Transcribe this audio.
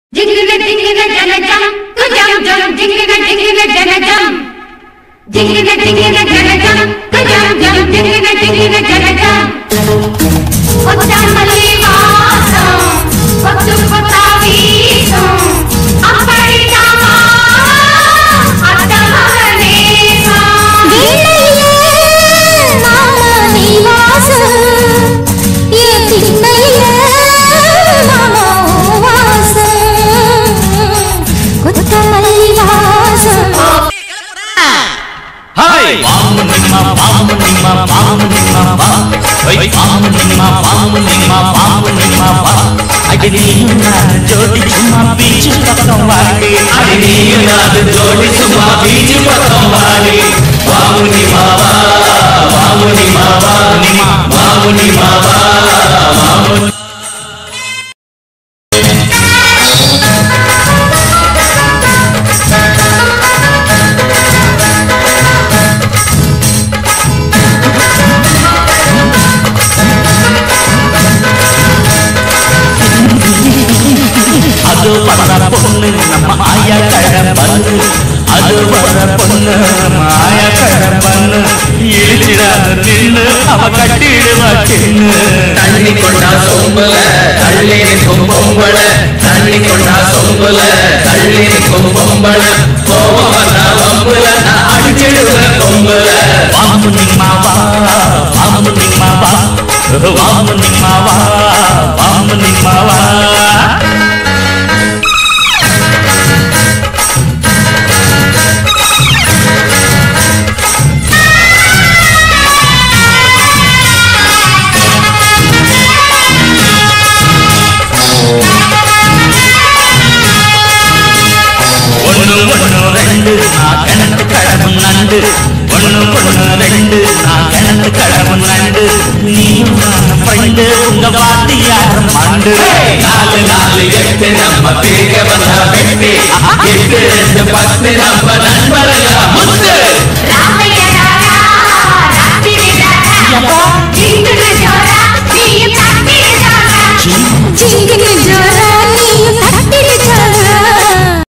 Jingle jana jam, tu jam jam. Jingle jana jam, jingle jana jam, tu jam jam. Jingle jana jam. Kottamalli vaasam, kottu kottavisam, appadiyama addavanesa. Veelayiye mama nivasam, ye tinnayiye mama vaasam, kottamalli vaasam. Hey, vamunimma, vamunimma, vamunimma, va. Hey, vamunimma, vamunimma, vamunimma, va. Adiniyuna jodi chumma beach pakkam vaali. Adiniyuna jodi chumma beach pakkam vaali. Vamunimma, va, vamunimma, vamunimma, vamunimma, va, vamun. அது வர பொண்ணு நம்ம ஆயா கடம்பன்னு, அது வர பொண்ணு மாயா கடம்பன்னு, இழிச்சிடாத நின்னு அவ கட்டிடுவா சின்ன. தண்ணி கொண்டா சொம்பல தள்ளி நிற்கும் பொம்பள, தண்ணி கொண்டா சொம்பல தள்ளி நிற்கும் பொம்பள, கோபம் வந்தா வம்புல நான் அடிச்சிடுவேன் பொம்பள. வாமுனிம்மா வா, வாமுனிம்மா வா, வாமுனிம்மா வா, வாமுனிம்மா வா. ரெண்டு நான் கிணத்து கடவும் நண்டு, ஒண்ணு ஒண்ணு ரெண்டு நான் கிணத்து கடவும் நண்டு, நீயும் நான் ஃப்ரெண்டு உங்க வாத்தியாரம் மண்டு. 4 4 8 நம்ம பிரிக்க வந்தா வெட்டி, 8 2 10 நம்ம நண்பரெல்லாம் முத்து.